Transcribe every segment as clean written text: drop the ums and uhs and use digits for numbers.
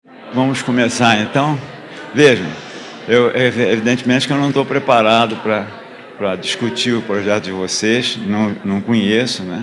Vamos começar então. Vejam, evidentemente que eu não estou preparado para discutir o projeto de vocês, não conheço, né?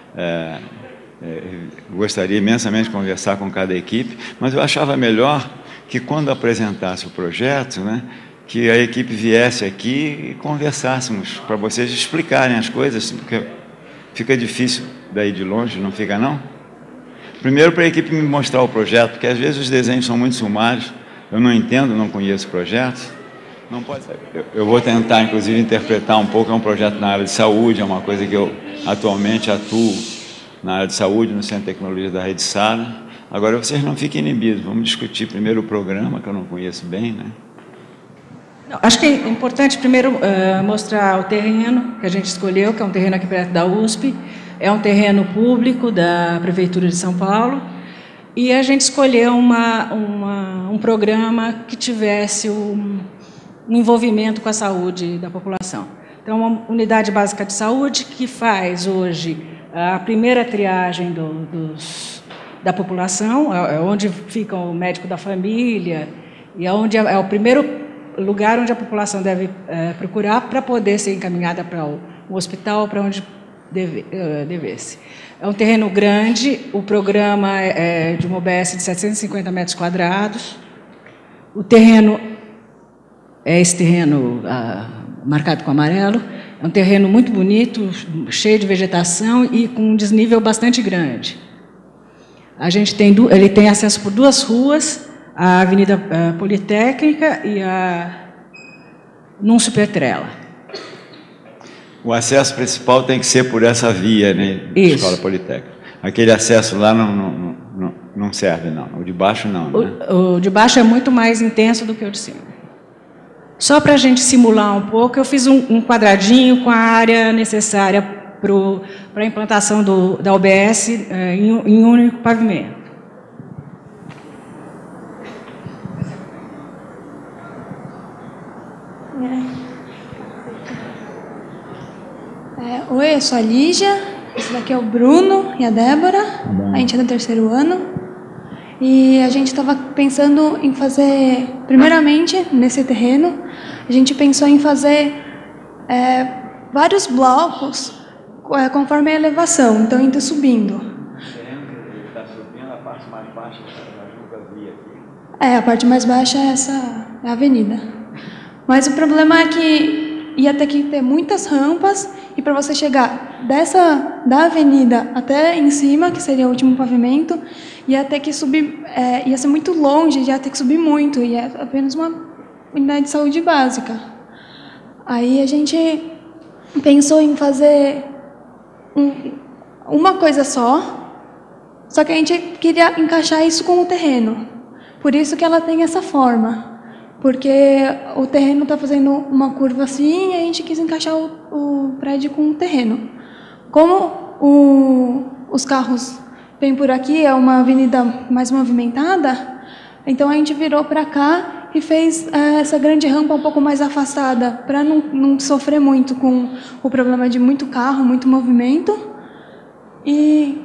Gostaria imensamente de conversar com cada equipe, mas eu achava melhor que quando apresentasse o projeto, né, que a equipe viesse aqui e conversássemos, para vocês explicarem as coisas, porque fica difícil daí de longe, não fica não? Primeiro para a equipe me mostrar o projeto, porque às vezes os desenhos são muito sumários, eu não entendo, não conheço o projeto. Não pode ser. Eu vou tentar, inclusive, interpretar um pouco, é um projeto na área de saúde, é uma coisa que eu atualmente atuo na área de saúde, no Centro de Tecnologia da Rede Sara. Agora, vocês não fiquem inibidos, vamos discutir primeiro o programa, que eu não conheço bem, né? Acho que é importante primeiro mostrar o terreno que a gente escolheu, que é um terreno aqui perto da USP, é um terreno público da Prefeitura de São Paulo, e a gente escolheu um programa que tivesse um envolvimento com a saúde da população. Então, uma unidade básica de saúde que faz hoje a primeira triagem da população, onde fica o médico da família, e onde é o primeiro lugar onde a população deve procurar para poder ser encaminhada para o hospital, para onde devesse. É um terreno grande, o programa é de uma OBS de 750 metros quadrados. O terreno é esse terreno marcado com amarelo. É um terreno muito bonito, cheio de vegetação e com um desnível bastante grande. Ele tem acesso por duas ruas, a Avenida Politécnica e a Núncio Petrella. O acesso principal tem que ser por essa via, né? Isso. Escola Politécnica. Aquele acesso lá não serve, não. O de baixo, não. Né? O de baixo é muito mais intenso do que o de cima. Só para a gente simular um pouco, eu fiz um quadradinho com a área necessária para a implantação da OBS em um único pavimento. Oi, eu sou a Lígia, esse daqui é o Bruno e a Débora, a gente é do 3º ano, e a gente estava pensando em fazer, primeiramente, nesse terreno, a gente pensou em fazer vários blocos conforme a elevação, então indo subindo. Ele está subindo, a parte mais baixa da Juca Via aqui. A parte mais baixa é a avenida. Mas o problema é que ia ter que ter muitas rampas, e para você chegar da avenida até em cima, que seria o último pavimento, ia ter que subir, ia ser muito longe, ia ter que subir muito, e é apenas uma unidade de saúde básica. Aí a gente pensou em fazer uma coisa só que a gente queria encaixar isso com o terreno. Por isso que ela tem essa forma. Porque o terreno está fazendo uma curva assim e a gente quis encaixar o prédio com o terreno. Como os carros vêm por aqui, é uma avenida mais movimentada, então a gente virou para cá e fez essa grande rampa um pouco mais afastada, para não sofrer muito com o problema de muito carro, muito movimento. E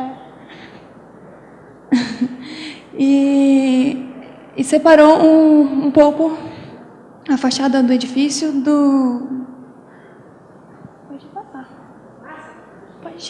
separou um pouco a fachada do edifício do... Pode passar. Pode.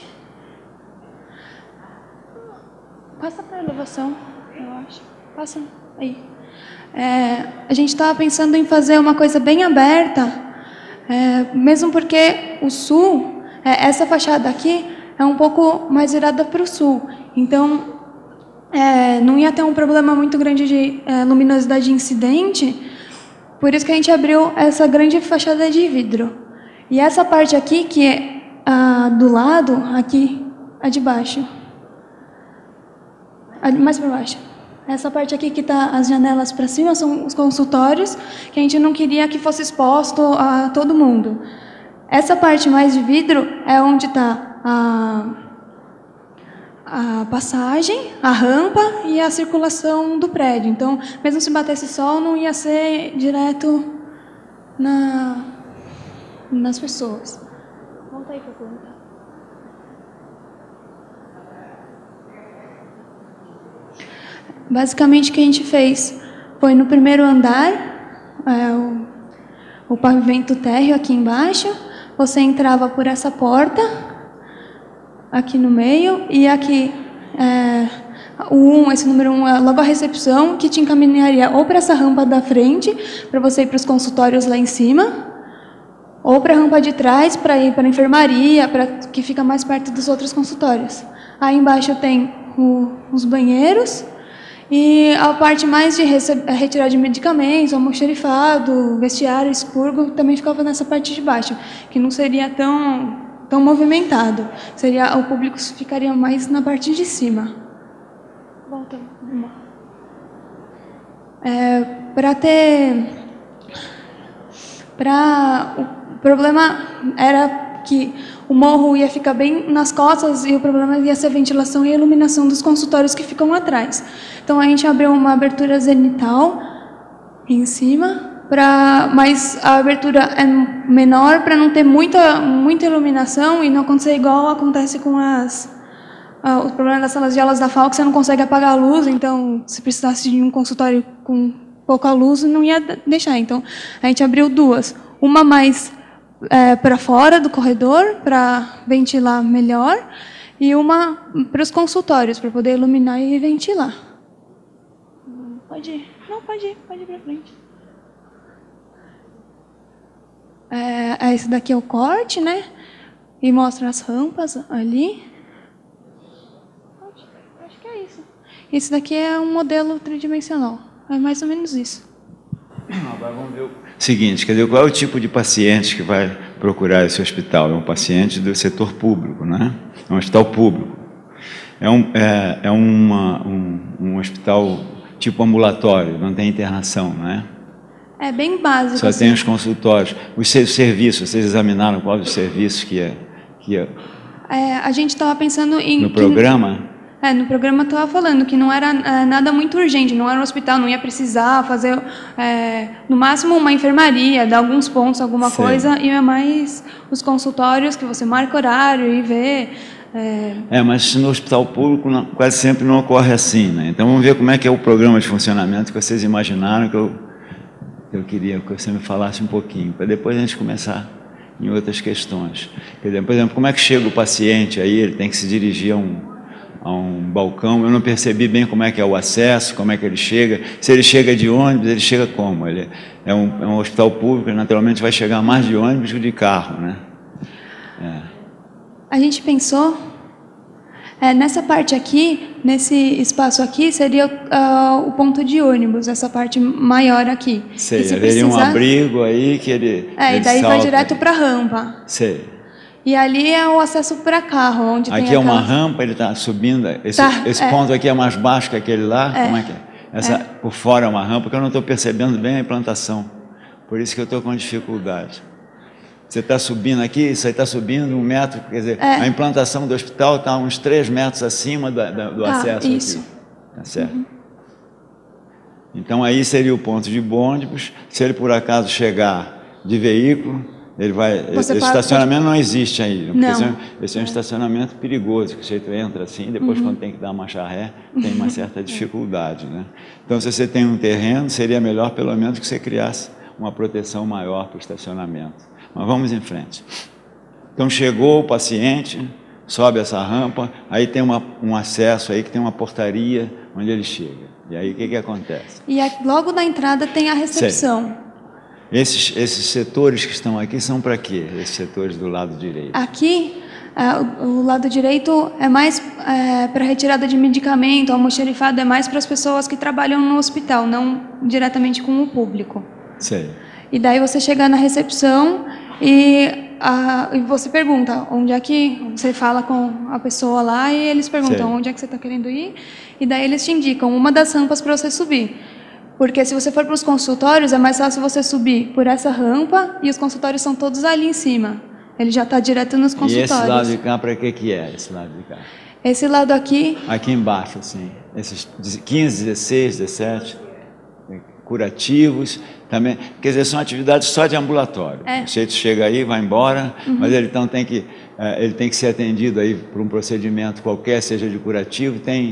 Passa para a elevação, eu acho. Passa aí. A gente estava pensando em fazer uma coisa bem aberta, mesmo porque o sul, essa fachada aqui, é um pouco mais virada para o sul. Então, não ia ter um problema muito grande de luminosidade incidente, por isso que a gente abriu essa grande fachada de vidro. E essa parte aqui, que é do lado, aqui, a de baixo. Mais para baixo. Essa parte aqui que está as janelas para cima são os consultórios, que a gente não queria que fosse exposto a todo mundo. Essa parte mais de vidro é onde está a passagem, a rampa e a circulação do prédio. Então, mesmo se batesse sol, não ia ser direto nas pessoas. Volta aí para a planta. Basicamente, o que a gente fez foi no primeiro andar, o pavimento térreo aqui embaixo, você entrava por essa porta, aqui no meio, e aqui, esse número 1 é logo a recepção, que te encaminharia ou para essa rampa da frente, para você ir para os consultórios lá em cima, ou para a rampa de trás, para ir para a enfermaria, que fica mais perto dos outros consultórios. Aí embaixo tem os banheiros, e a parte mais de retirar de medicamentos, almoxarifado, vestiário, expurgo, também ficava nessa parte de baixo, que não seria tão movimentado. O público ficaria mais na parte de cima. Volta. O problema era que o morro ia ficar bem nas costas e o problema ia ser a ventilação e a iluminação dos consultórios que ficam atrás. Então, a gente abriu uma abertura zenital em cima, mas a abertura é menor para não ter muita iluminação e não acontecer igual acontece com o problema das salas de aulas da FAO, que você não consegue apagar a luz. Então, se precisasse de um consultório com pouca luz, não ia deixar. Então, a gente abriu duas. Uma mais para fora do corredor, para ventilar melhor, e uma para os consultórios, para poder iluminar e ventilar. Pode ir. Não, pode ir para frente. Esse daqui é o corte, né? E mostra as rampas ali. Acho que é isso. Esse daqui é um modelo tridimensional. É mais ou menos isso. Agora vamos ver o seguinte, quer dizer, qual é o tipo de paciente que vai procurar esse hospital? É um paciente do setor público, né? É um hospital público. É um hospital tipo ambulatório, não tem internação, não é? É bem básico. Só tem os consultórios. Os serviços, vocês examinaram qual dos serviços que ia a gente estava pensando em... No programa? No programa estava falando que não era nada muito urgente, não era um hospital, não ia precisar fazer, no máximo, uma enfermaria, dar alguns pontos, alguma coisa, e é mais os consultórios que você marca horário e vê. Mas no hospital público quase sempre não ocorre assim, né? Então vamos ver como é que é o programa de funcionamento que vocês imaginaram, que eu queria que você me falasse um pouquinho, para depois a gente começar em outras questões. Quer dizer, por exemplo, como é que chega o paciente aí, ele tem que se dirigir a um balcão, eu não percebi bem como é que é o acesso, como é que ele chega, se ele chega de ônibus, ele chega como? Ele é um hospital público, naturalmente vai chegar mais de ônibus que de carro, né? A gente pensou, nessa parte aqui, nesse espaço aqui, seria o ponto de ônibus, essa parte maior aqui. Sei, haveria um abrigo aí que ele e daí vai direto para a rampa. Sei. E ali é o acesso para carro, onde aqui tem uma rampa, ele está subindo. Esse ponto aqui é mais baixo que aquele lá? Como é que é? Por fora é uma rampa, porque eu não estou percebendo bem a implantação. Por isso que eu estou com dificuldade. Você está subindo aqui, isso aí está subindo 1 metro, quer dizer, a implantação do hospital está uns 3 metros acima do acesso isso. aqui. Tá certo? Então aí seria o ponto de ônibus. Se ele por acaso chegar de veículo, ele vai. Esse estacionamento não existe aí, porque esse é um estacionamento perigoso, que você entra assim, depois quando tem que dar marcha ré, tem uma certa dificuldade, né? Então, se você tem um terreno, seria melhor pelo menos que você criasse uma proteção maior para o estacionamento. Mas vamos em frente. Então, chegou o paciente, sobe essa rampa, aí tem um acesso aí que tem uma portaria onde ele chega. E aí o que acontece? E logo na entrada tem a recepção. Esses setores que estão aqui são para quê? Esses setores do lado direito? Aqui, o lado direito é mais para retirada de medicamento, almoxarifado, é mais para as pessoas que trabalham no hospital, não diretamente com o público. Sei. E daí você chega na recepção e você pergunta onde é que... Você fala com a pessoa lá e eles perguntam onde é que você está querendo ir, e daí eles te indicam uma das rampas para você subir. Porque se você for para os consultórios, é mais fácil você subir por essa rampa e os consultórios são todos ali em cima. Ele já está direto nos consultórios. E esse lado de cá, para que é esse lado de cá? Esse lado aqui... Aqui embaixo, assim, esses 15, 16, 17, curativos, também, quer dizer, são atividades só de ambulatório. O sujeito chega aí, vai embora, mas ele então tem que ser atendido aí por um procedimento qualquer, seja de curativo, tem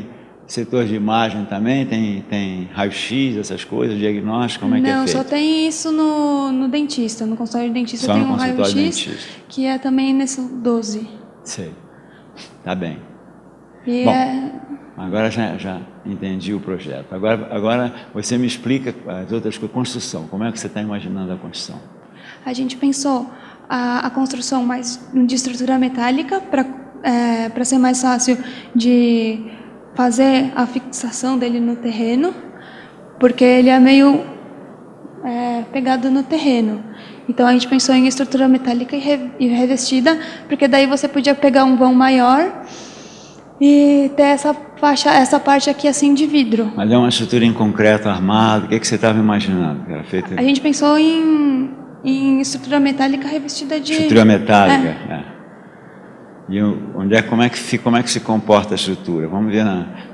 setor de imagem também? Tem raio-x, essas coisas, diagnóstico, como é que é feito? Não, só tem isso no dentista. No consultório de dentista só tem no um consultório raio-x, dentista. que é também nesse 12. Sei. Tá bem. E Bom, agora já entendi o projeto. Agora você me explica as outras coisas. Construção, como é que você está imaginando a construção? A gente pensou a construção mais de estrutura metálica para ser mais fácil de fazer a fixação dele no terreno, porque ele é meio pegado no terreno. Então a gente pensou em estrutura metálica e revestida, porque daí você podia pegar um vão maior e ter essa parte aqui assim de vidro. Mas é uma estrutura em concreto, armado, o que você estava imaginando? Que era feito... A gente pensou em estrutura metálica revestida de... Estrutura metálica, E como é que se comporta a estrutura? Vamos ver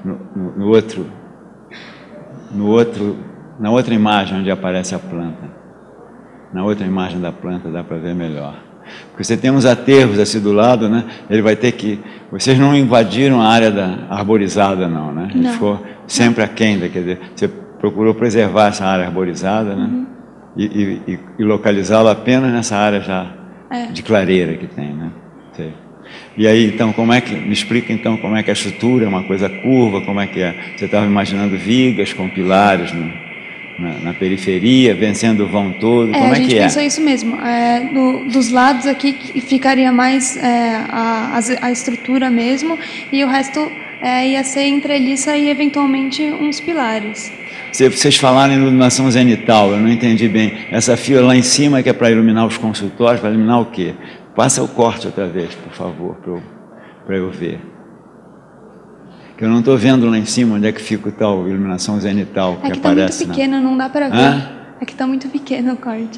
na outra imagem onde aparece a planta. Na outra imagem da planta dá para ver melhor. Porque você tem uns aterros assim do lado, né? Ele vai ter que... Vocês não invadiram a área arborizada, não, né? Ele ficou sempre aquém, quer dizer, você procurou preservar essa área arborizada, né? Uhum. E localizá-la apenas nessa área já de clareira que tem, né? Sei. E aí, então, me explica então como é que a estrutura é uma coisa curva, como é que é? Você estava imaginando vigas com pilares na periferia, vencendo o vão todo, como é que é? A gente pensou isso mesmo. Dos lados aqui ficaria mais a estrutura mesmo, e o resto ia ser entreliça e eventualmente uns pilares. Vocês falaram em iluminação zenital, eu não entendi bem. Essa fila lá em cima que é para iluminar os consultórios, para iluminar o quê? Passa o corte outra vez, por favor, para eu ver. Que eu não estou vendo lá em cima onde é que fica o tal iluminação zenital que aparece. Aqui está muito pequeno, não dá para ver. Aqui está muito pequeno o corte.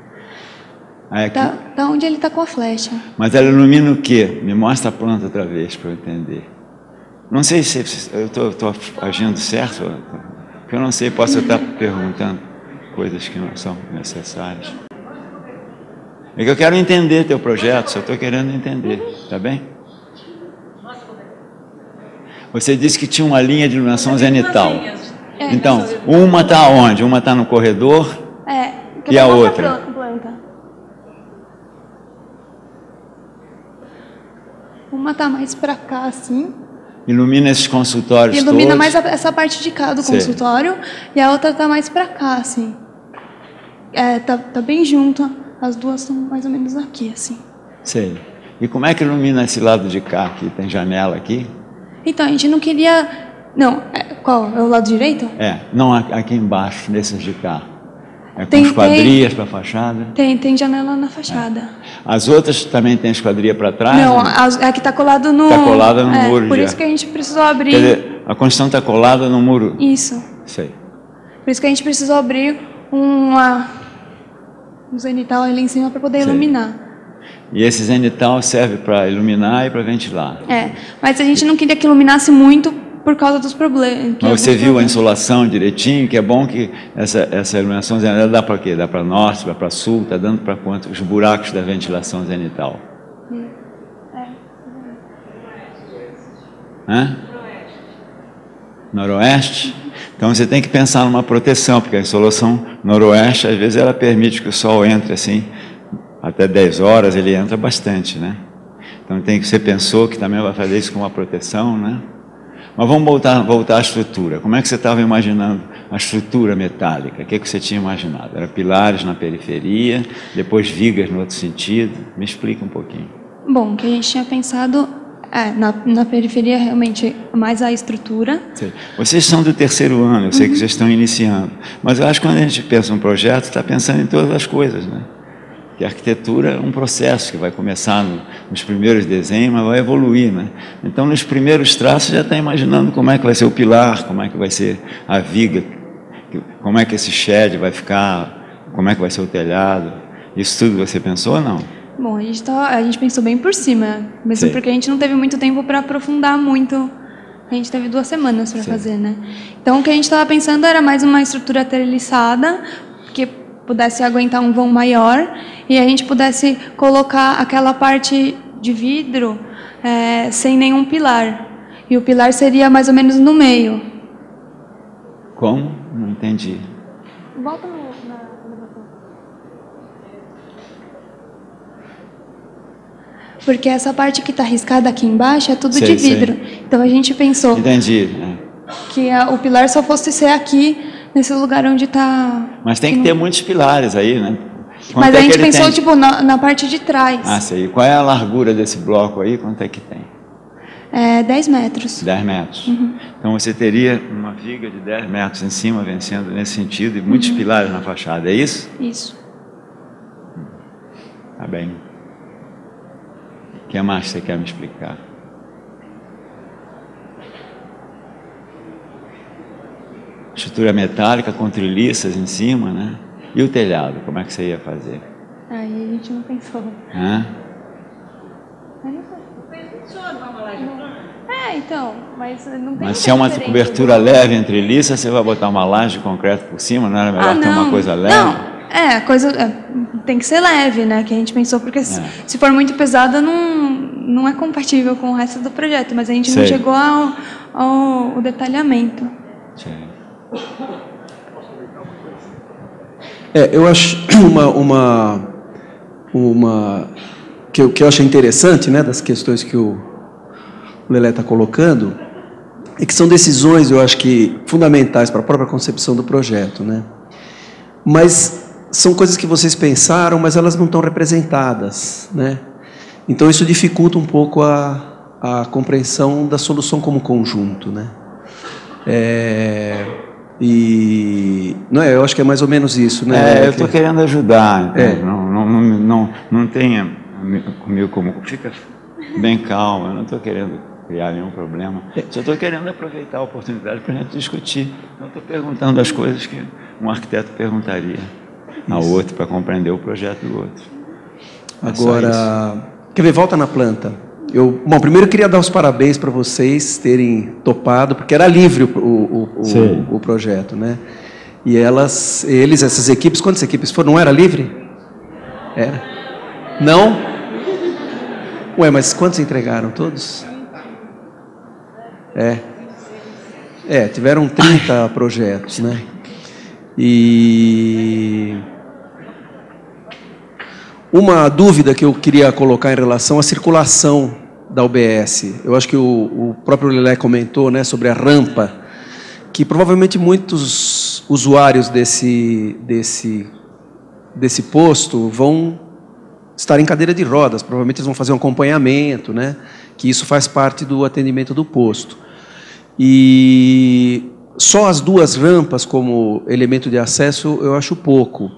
Tá onde ele está com a flecha. Mas ela ilumina o quê? Me mostra a planta outra vez para eu entender. Não sei se eu estou agindo certo, porque eu não sei, posso estar perguntando coisas que não são necessárias. É que eu quero entender teu projeto, só estou querendo entender, tá bem? Você disse que tinha uma linha de iluminação zenital. Então, uma está onde? Uma está no corredor e a outra? Uma está mais para cá, assim. Ilumina esses consultórios Ilumina todos. mais essa parte de cá do consultório, e a outra está mais para cá, assim. Tá bem junto, as duas estão mais ou menos aqui, assim. Sei. E como é que ilumina esse lado de cá aqui? Tem janela aqui? Então, a gente não queria... Não, qual? É o lado direito? Não aqui embaixo, nesses de cá. Com esquadrias para a fachada? Tem janela na fachada. As outras também tem esquadria para trás? Não, aqui está colado no... Está colada no muro. Por isso que a gente precisou abrir... Quer dizer, a construção está colada no muro? Isso. Sei. Por isso que a gente precisou abrir um zenital ali em cima para poder iluminar. E esse zenital serve para iluminar e para ventilar? Mas a gente não queria que iluminasse muito por causa dos problemas. Mas você viu a insolação direitinho, que é bom que essa iluminação zenital dá para quê? Dá para norte, dá para sul, está dando para quanto? Os buracos da ventilação zenital. Noroeste? Então você tem que pensar numa proteção, porque a insolação noroeste, às vezes, ela permite que o sol entre assim, até 10 horas ele entra bastante, né? Então você pensou que também vai fazer isso com uma proteção, né? Mas vamos voltar à estrutura. Como é que você estava imaginando a estrutura metálica? O que você tinha imaginado? Era pilares na periferia, depois vigas no outro sentido? Me explica um pouquinho. Bom, o que a gente tinha pensado na periferia realmente mais a estrutura. Sei. Vocês são do terceiro ano, eu sei que vocês estão iniciando. Mas eu acho que quando a gente pensa um projeto, está pensando em todas as coisas, né? Que a arquitetura é um processo que vai começar nos primeiros desenhos, mas vai evoluir, né? Então, nos primeiros traços, já está imaginando como é que vai ser o pilar, como é que vai ser a viga, como é que esse shed vai ficar, como é que vai ser o telhado. Isso tudo você pensou ou não? Bom, a gente pensou bem por cima, mesmo porque a gente não teve muito tempo para aprofundar muito. A gente teve 2 semanas para fazer, né? Então, o que a gente estava pensando era mais uma estrutura treliçada, que pudesse aguentar um vão maior e a gente pudesse colocar aquela parte de vidro sem nenhum pilar. E o pilar seria mais ou menos no meio. Como? Não entendi. Volta na elevação. Porque essa parte que está riscada aqui embaixo é tudo Sei, de vidro. sei. Então a gente pensou Entendi. que o pilar só fosse ser aqui, nesse lugar onde está... Mas tem que ter muitos pilares aí, né? Mas a gente pensou, tipo, na parte de trás. Ah, sei. Qual é a largura desse bloco aí? Quanto é que tem? 10 metros. 10 metros. Então você teria uma viga de 10 metros em cima, vencendo nesse sentido, e muitos pilares na fachada, é isso? Isso. Tá bem. O que mais você quer me explicar? Estrutura metálica com treliças em cima, né? E o telhado, como é que você ia fazer? Aí a gente não pensou. Hã? Então, mas não tem. Mas se é uma cobertura leve em treliça, você vai botar uma laje de concreto por cima, não era melhor ter uma coisa leve? Não, tem que ser leve, né? Que a gente pensou, porque se for muito pesada, não é compatível com o resto do projeto, mas a gente não chegou ao detalhamento. Sim. Eu acho que eu achei interessante, né, das questões que o Lelé está colocando, é que são decisões, eu acho que fundamentais para a própria concepção do projeto, né? Mas são coisas que vocês pensaram, mas elas não estão representadas, né? Então isso dificulta um pouco a compreensão da solução como conjunto, né? Não é, eu acho que é mais ou menos isso, né? Eu estou querendo ajudar, então não tenha comigo como... Fica bem calmo, eu não estou querendo criar nenhum problema, só estou querendo aproveitar a oportunidade para a gente discutir. Então estou perguntando as coisas que um arquiteto perguntaria ao outro para compreender o projeto do outro. Agora, quer ver, volta na planta. Bom, primeiro eu queria dar os parabéns para vocês terem topado, porque era livre o projeto, né? E essas equipes, quantas equipes foram? Não era livre? Era? Não? Ué, mas quantos entregaram? Todos? Tiveram 30 projetos, né? E uma dúvida que eu queria colocar em relação à circulação da UBS. Eu acho que o próprio Lelé comentou, né, sobre a rampa, que provavelmente muitos usuários desse posto vão estar em cadeira de rodas, provavelmente eles vão fazer um acompanhamento, né, que isso faz parte do atendimento do posto. E só as 2 rampas como elemento de acesso eu acho pouco.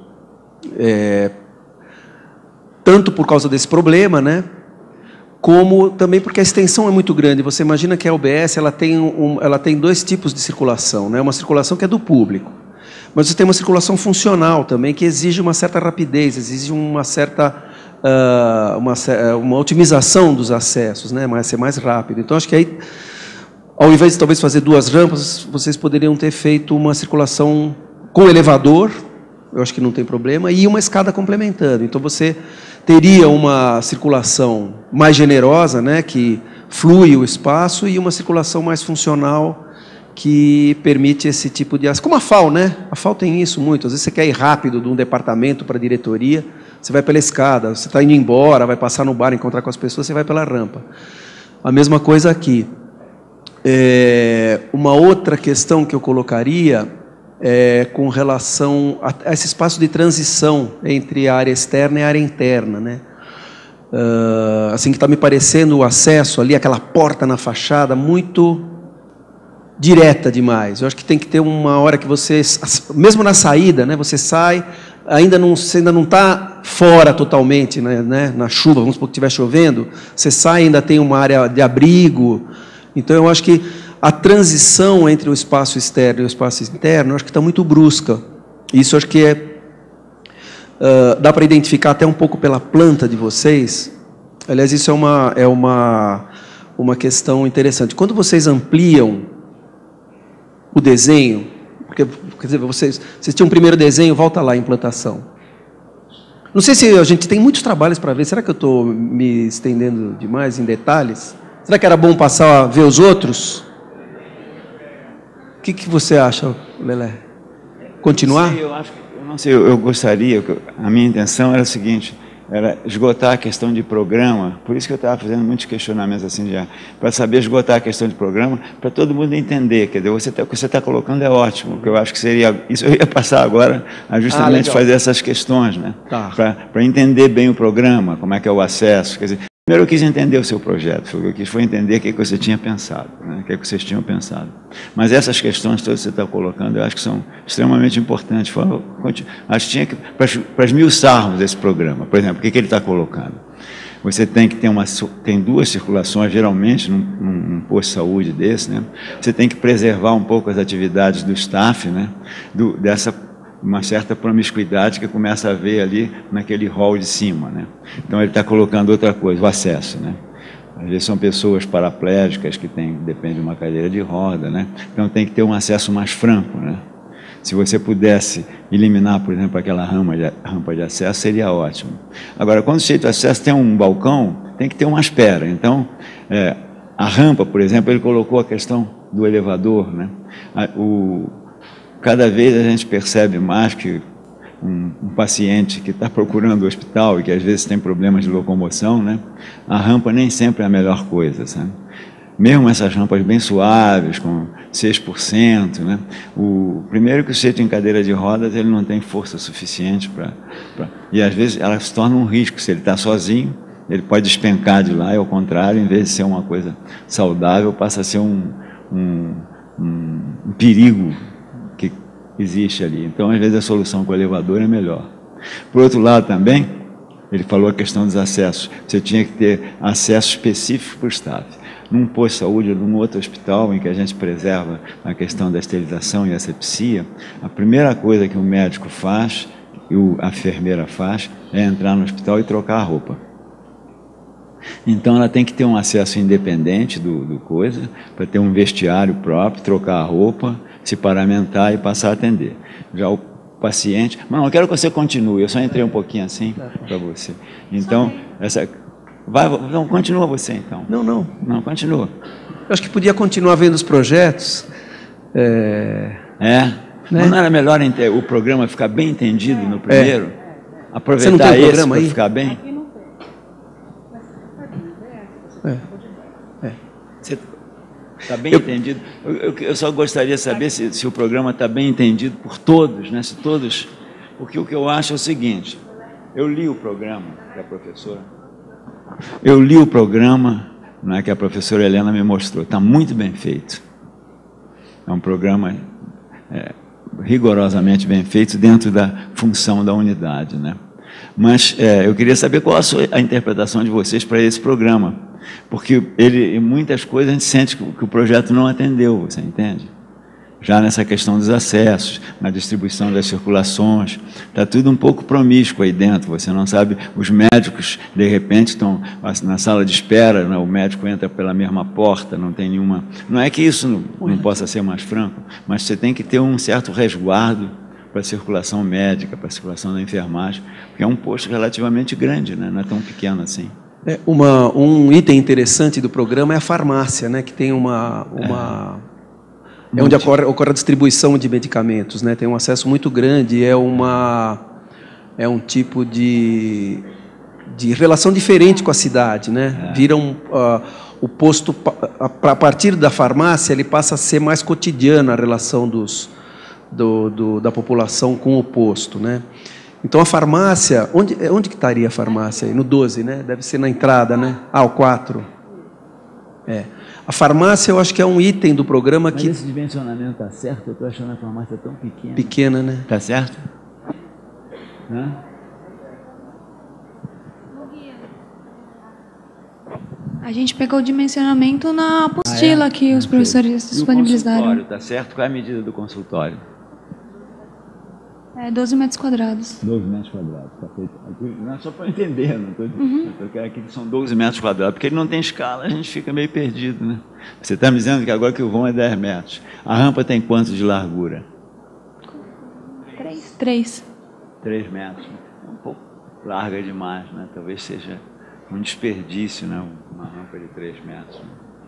Tanto por causa desse problema, né, como também porque a extensão é muito grande. Você imagina que a UBS ela tem 2 tipos de circulação, né? Uma circulação que é do público, mas você tem uma circulação funcional também, que exige uma certa rapidez, exige uma certa uma otimização dos acessos, né? Ser mais rápido. Então, acho que aí, ao invés de talvez fazer 2 rampas, vocês poderiam ter feito uma circulação com elevador, eu acho que não tem problema, e uma escada complementando. Então, você teria uma circulação mais generosa, né, que flui o espaço, e uma circulação mais funcional, que permite esse tipo de acesso. Como a FAO, né? A FAO tem isso muito. Às vezes você quer ir rápido de um departamento para a diretoria, você vai pela escada, você está indo embora, vai passar no bar, encontrar com as pessoas, você vai pela rampa. A mesma coisa aqui. Uma outra questão que eu colocaria com relação a esse espaço de transição entre a área externa e a área interna, né? Assim que está me parecendo o acesso ali, aquela porta na fachada, muito direta demais. Eu acho que tem que ter uma hora que você, mesmo na saída, né, você sai, você ainda não está fora totalmente, né, na chuva, vamos supor que estiver chovendo, você sai, ainda tem uma área de abrigo. Então, eu acho que a transição entre o espaço externo e o espaço interno, eu acho que está muito brusca. Isso acho que dá para identificar até um pouco pela planta de vocês. Aliás, isso é uma questão interessante. Quando vocês ampliam o desenho, porque, quer dizer, vocês tinham um primeiro desenho, volta lá, implantação. Não sei se a gente tem muitos trabalhos para ver, será que eu estou me estendendo demais em detalhes? Será que era bom passar a ver os outros? O que você acha, Lelé? Continuar? Eu não sei, eu gostaria, a minha intenção era o seguinte, era esgotar a questão de programa, por isso que eu estava fazendo muitos questionamentos assim já, para saber esgotar a questão de programa, para todo mundo entender, quer dizer, o que você está colocando é ótimo, porque eu acho que seria, isso eu ia passar agora a justamente fazer essas questões, né? Tá. Para entender bem o programa, como é que é o acesso, quer dizer, primeiro eu quis entender o seu projeto, o que eu quis foi entender o que você tinha pensado, né? O que vocês tinham pensado. Mas essas questões todas que você está colocando, eu acho que são extremamente importantes. Acho que tinha que, para esmiuçarmos esse programa, por exemplo, o que ele está colocando? Você tem que ter tem duas circulações, geralmente, num posto de saúde desse, né? Você tem que preservar um pouco as atividades do staff, né? Uma certa promiscuidade que começa a haver ali naquele hall de cima, né? Então ele está colocando outra coisa, o acesso, né? Às vezes são pessoas paraplégicas que dependem de uma cadeira de roda, né? Então tem que ter um acesso mais franco, né? Se você pudesse eliminar, por exemplo, aquela rampa de acesso, seria ótimo. Agora, quando o jeito de acesso tem um balcão, tem que ter uma espera. Então, a rampa, por exemplo, ele colocou a questão do elevador, né? Cada vez a gente percebe mais que um paciente que está procurando o hospital e que às vezes tem problemas de locomoção, né? A rampa nem sempre é a melhor coisa, sabe? Mesmo essas rampas bem suaves, com 6%, né? Primeiro que o sujeito em cadeira de rodas, ele não tem força suficiente e às vezes ela se torna um risco. Se ele está sozinho, ele pode despencar de lá, e ao contrário, em vez de ser uma coisa saudável, passa a ser um perigo que existe ali. Então, às vezes, a solução com o elevador é melhor. Por outro lado, também, ele falou a questão dos acessos. Você tinha que ter acesso específico para o staff. Num posto de saúde ou num outro hospital em que a gente preserva a questão da esterilização e asepsia, a primeira coisa que o médico faz, e a enfermeira faz, é entrar no hospital e trocar a roupa. Então, ela tem que ter um acesso independente do coisa, para ter um vestiário próprio, trocar a roupa, se paramentar e passar a atender. Já o paciente... Mas não, eu quero que você continue, eu só entrei um pouquinho assim para você. Então, não, continua você, então. Não, continua. Eu acho que podia continuar vendo os projetos. Né? Mas não era melhor o programa ficar bem entendido no primeiro? Aproveitar você não tem um esse para aí? ficar bem? Você está bem entendido? Eu só gostaria de saber se o programa está bem entendido por todos, né? Se todos... Porque o que eu acho é o seguinte, eu li o programa da professora, né, que a professora Helena me mostrou, está muito bem feito. É um programa rigorosamente bem feito dentro da função da unidade, né? Mas eu queria saber qual a interpretação de vocês para esse programa, porque em muitas coisas a gente sente que o projeto não atendeu, você entende? Já nessa questão dos acessos, na distribuição das circulações, está tudo um pouco promíscuo aí dentro, você não sabe, os médicos de repente estão na sala de espera, né, o médico entra pela mesma porta, não tem nenhuma... Não é que isso não possa ser mais franco, mas você tem que ter um certo resguardo para a circulação médica, para a circulação da enfermagem, porque é um posto relativamente grande, né, não é tão pequeno assim. Um item interessante do programa é a farmácia, né, que tem onde ocorre a distribuição de medicamentos, né? Tem um acesso muito grande, é um tipo de relação diferente com a cidade, né? Vira o posto, a partir da farmácia, ele passa a ser mais cotidiana a relação da população com o posto, né? Então a farmácia, onde que estaria a farmácia? No 12, né? Deve ser na entrada, né? O 4. A farmácia, eu acho que é um item do programa que... Mas esse dimensionamento está certo? Eu estou achando a farmácia tão pequena. Pequena, né? Está certo? A gente pegou o dimensionamento na apostila que os professores disponibilizaram. E o consultório, está certo? Qual é a medida do consultório? 12 metros quadrados. 12 metros quadrados, está feito. Não é só para eu entender, não estou dizendo aqui que são 12 metros quadrados, porque ele não tem escala, a gente fica meio perdido, né? Você está me dizendo que agora que o vão é 10 metros. A rampa tem quanto de largura? 3. 3 metros. É um pouco larga demais, né? Talvez seja um desperdício, né? Uma rampa de 3 metros.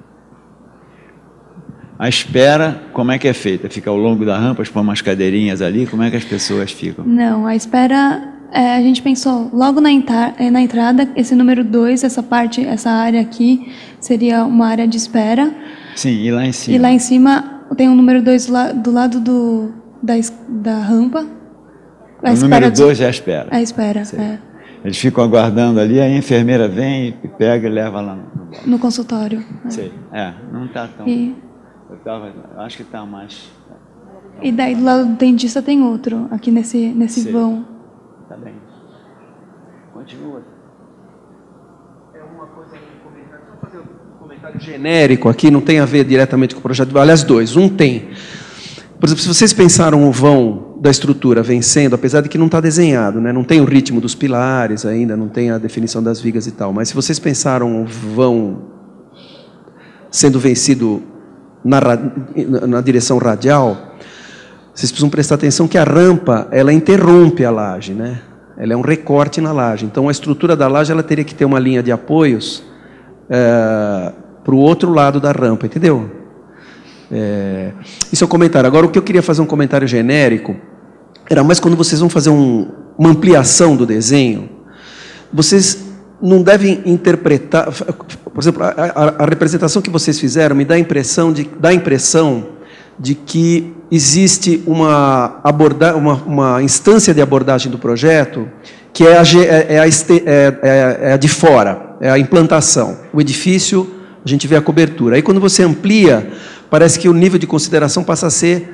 A espera, como é que é feita? Fica ao longo da rampa, põe umas cadeirinhas ali, como é que as pessoas ficam? Não, a espera, a gente pensou logo na entrada, esse número 2, essa parte, essa área aqui, seria uma área de espera. Sim, e lá em cima? E lá em cima tem um número 2 do lado da rampa. O número 2 é a espera? A espera, Eles ficam aguardando ali, aí a enfermeira vem e pega e leva lá no consultório. Sei, não está tão... Eu acho que está mais... E daí do lado do dentista tem outro, aqui nesse vão. Está bem. Continua. É uma coisa vou fazer um comentário genérico aqui, não tem a ver diretamente com o projeto. Aliás, 2. Um tem. Por exemplo, se vocês pensaram o vão da estrutura vencendo, apesar de que não está desenhado, né? Não tem o ritmo dos pilares ainda, não tem a definição das vigas e tal, mas se vocês pensaram o vão sendo vencido na direção radial, vocês precisam prestar atenção que a rampa, ela interrompe a laje, né? Ela é um recorte na laje. Então, a estrutura da laje, ela teria que ter uma linha de apoios para o outro lado da rampa, entendeu? Isso é um comentário. Agora, o que eu queria fazer um comentário genérico era mais quando vocês vão fazer uma ampliação do desenho, vocês não devem interpretar... Por exemplo, a representação que vocês fizeram me dá a impressão de que existe uma instância de abordagem do projeto que é a de fora, é a implantação. O edifício, a gente vê a cobertura. Aí, quando você amplia, parece que o nível de consideração passa a ser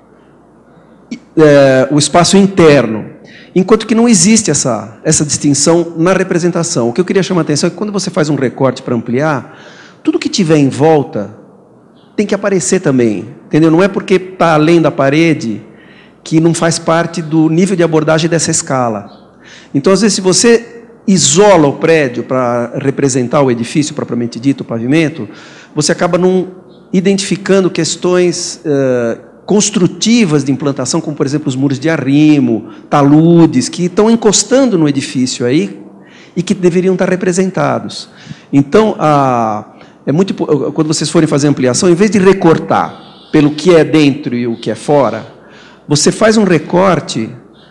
o espaço interno, enquanto que não existe essa distinção na representação. O que eu queria chamar a atenção é que quando você faz um recorte para ampliar, tudo que tiver em volta tem que aparecer também, entendeu? Não é porque está além da parede que não faz parte do nível de abordagem dessa escala. Então, às vezes, se você isola o prédio para representar o edifício propriamente dito, o pavimento, você acaba não identificando questões construtivas de implantação, como, por exemplo, os muros de arrimo, taludes, que estão encostando no edifício aí e que deveriam estar representados. Então, quando vocês forem fazer ampliação, em vez de recortar pelo que é dentro e o que é fora, você faz um recorte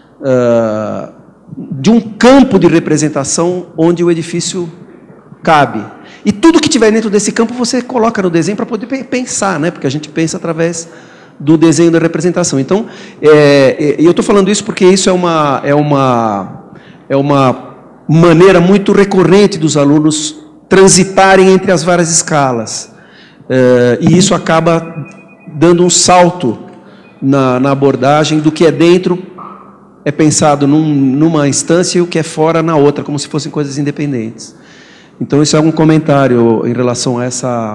de um campo de representação onde o edifício cabe. E tudo que tiver dentro desse campo você coloca no desenho para poder pensar, né? Porque a gente pensa através do desenho da representação. Então, eu estou falando isso porque isso é uma maneira muito recorrente dos alunos transitarem entre as várias escalas. E isso acaba dando um salto na abordagem do que é dentro, é pensado numa instância e o que é fora na outra, como se fossem coisas independentes. Então, isso é um comentário em relação a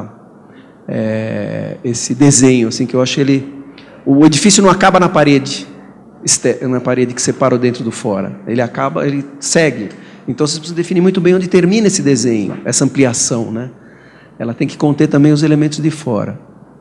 esse desenho, assim, que eu acho o edifício não acaba na parede que separa o dentro do fora. Ele segue. Então, vocês precisam definir muito bem onde termina esse desenho, essa ampliação, né? Ela tem que conter também os elementos de fora.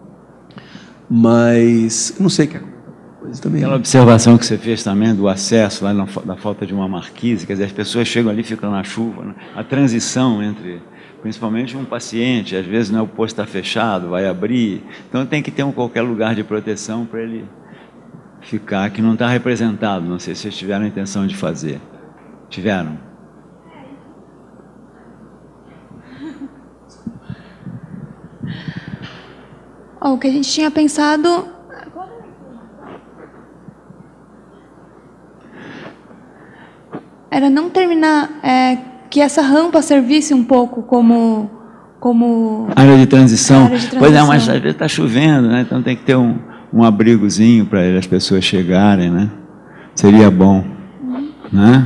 Mas, não sei o que é coisa também. Aquela observação que você fez também do acesso, lá da falta de uma marquise, quer dizer, as pessoas chegam ali e ficam na chuva, né? A transição entre... Principalmente um paciente, às vezes o posto está fechado, vai abrir, então tem que ter qualquer lugar de proteção para ele ficar, que não está representado. Não sei se vocês tiveram a intenção de fazer. Tiveram? O que a gente tinha pensado... era não terminar... que essa rampa servisse um pouco como área de transição. Pois é, mas às vezes está chovendo, né? Então tem que ter um abrigozinho para as pessoas chegarem, né? Seria bom, né?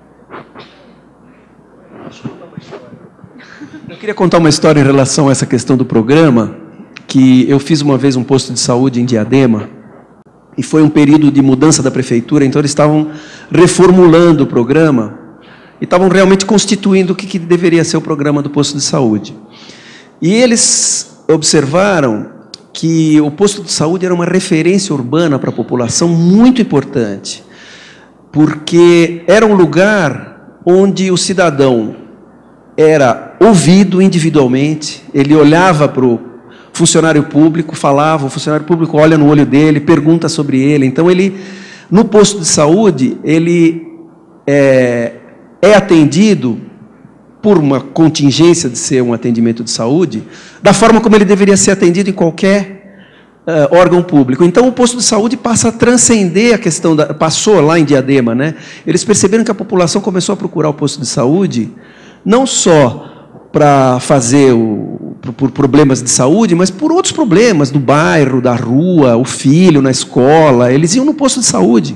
Eu queria contar uma história em relação a essa questão do programa, que eu fiz uma vez um posto de saúde em Diadema, e foi um período de mudança da prefeitura, então eles estavam reformulando o programa, e estavam realmente constituindo o que deveria ser o programa do posto de saúde. E eles observaram que o posto de saúde era uma referência urbana para a população muito importante, porque era um lugar onde o cidadão era ouvido individualmente, ele olhava para o funcionário público, falava, o funcionário público olha no olho dele, pergunta sobre ele. Então, ele, no posto de saúde, ele é atendido por uma contingência de ser um atendimento de saúde, da forma como ele deveria ser atendido em qualquer órgão público. Então, o posto de saúde passa a transcender a questão passou lá em Diadema, né? Eles perceberam que a população começou a procurar o posto de saúde não só para fazer por problemas de saúde, mas por outros problemas do bairro, da rua, o filho na escola. Eles iam no posto de saúde.